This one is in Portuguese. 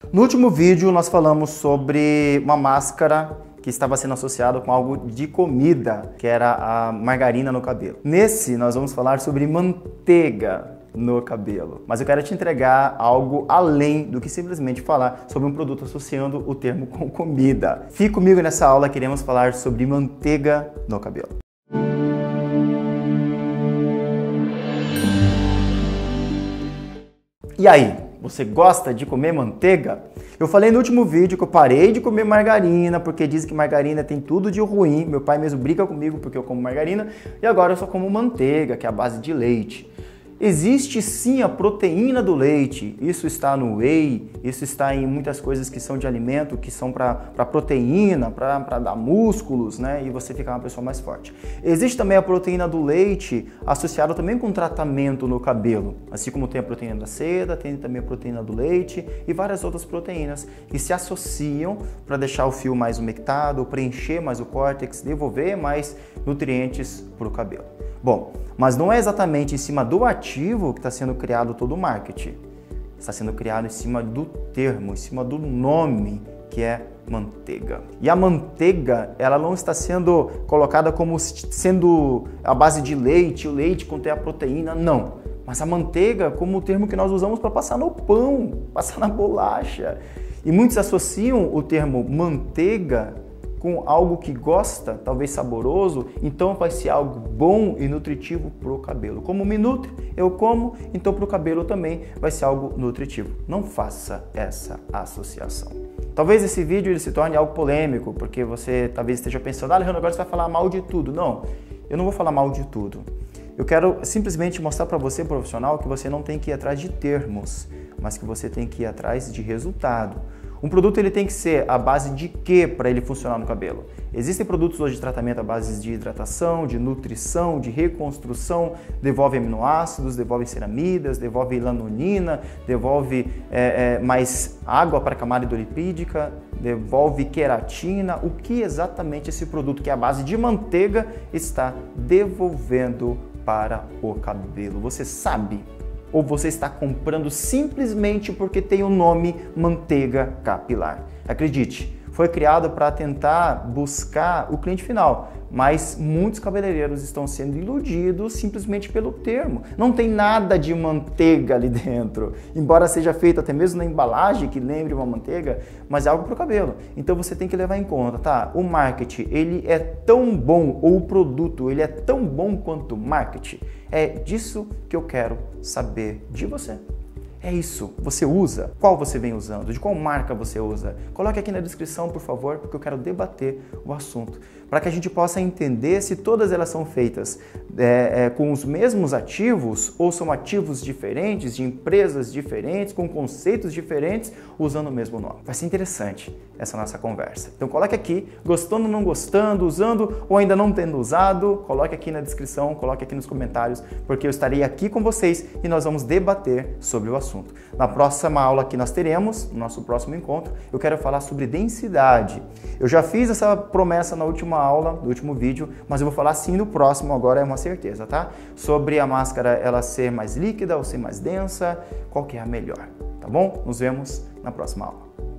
No último vídeo nós falamos sobre uma máscara que estava sendo associada com algo de comida, que era a margarina no cabelo. Nesse nós vamos falar sobre manteiga no cabelo. Mas eu quero te entregar algo além do que simplesmente falar sobre um produto associando o termo com comida. Fique comigo nessa aula, queremos falar sobre manteiga no cabelo. E aí, você gosta de comer manteiga? Eu falei no último vídeo que eu parei de comer margarina, porque dizem que margarina tem tudo de ruim. Meu pai mesmo briga comigo porque eu como margarina, e agora eu só como manteiga, que é a base de leite. Existe sim a proteína do leite, isso está no whey, isso está em muitas coisas que são de alimento, que são para proteína, para dar músculos, né? E você ficar uma pessoa mais forte. Existe também a proteína do leite associada também com tratamento no cabelo, assim como tem a proteína da seda, tem também a proteína do leite e várias outras proteínas que se associam para deixar o fio mais umectado, preencher mais o córtex, devolver mais nutrientes para o cabelo. Bom, mas não é exatamente em cima do ativo que está sendo criado todo o marketing. Está sendo criado em cima do termo, em cima do nome, que é manteiga. E a manteiga, ela não está sendo colocada como sendo a base de leite, o leite contém a proteína, não. Mas a manteiga como o termo que nós usamos para passar no pão, passar na bolacha. E muitos associam o termo manteiga com algo que gosta, talvez saboroso, então vai ser algo bom e nutritivo para o cabelo. Como me nutre, eu como, então para o cabelo também vai ser algo nutritivo. Não faça essa associação. Talvez esse vídeo ele se torne algo polêmico, porque você talvez esteja pensando, Alejandro, agora você vai falar mal de tudo. Não, eu não vou falar mal de tudo. Eu quero simplesmente mostrar para você, profissional, que você não tem que ir atrás de termos, mas que você tem que ir atrás de resultado. Um produto ele tem que ser a base de quê para ele funcionar no cabelo? Existem produtos hoje de tratamento à base de hidratação, de nutrição, de reconstrução, devolve aminoácidos, devolve ceramidas, devolve lanolina, devolve mais água para a camada hidrolipídica, devolve queratina. O que exatamente esse produto, que é a base de manteiga, está devolvendo para o cabelo? Você sabe? Ou você está comprando simplesmente porque tem o nome manteiga capilar? Acredite, foi criado para tentar buscar o cliente final, mas muitos cabeleireiros estão sendo iludidos simplesmente pelo termo. Não tem nada de manteiga ali dentro, embora seja feito até mesmo na embalagem que lembre uma manteiga, mas é algo para o cabelo. Então você tem que levar em conta, tá? O marketing, ele é tão bom, ou o produto, ele é tão bom quanto o marketing. É disso que eu quero saber de você. É isso, você usa? Qual você vem usando? De qual marca você usa? Coloque aqui na descrição, por favor, porque eu quero debater o assunto, para que a gente possa entender se todas elas são feitas com os mesmos ativos ou são ativos diferentes, de empresas diferentes, com conceitos diferentes, usando o mesmo nome. Vai ser interessante essa nossa conversa. Então coloque aqui, gostando ou não gostando, usando ou ainda não tendo usado, coloque aqui na descrição, coloque aqui nos comentários, porque eu estarei aqui com vocês e nós vamos debater sobre o assunto. Na próxima aula que nós teremos, no nosso próximo encontro, eu quero falar sobre densidade. Eu já fiz essa promessa na última aula, no último vídeo, mas eu vou falar sim no próximo, agora é uma certeza, tá? Sobre a máscara ela ser mais líquida ou ser mais densa, qual que é a melhor, tá bom? Nos vemos na próxima aula.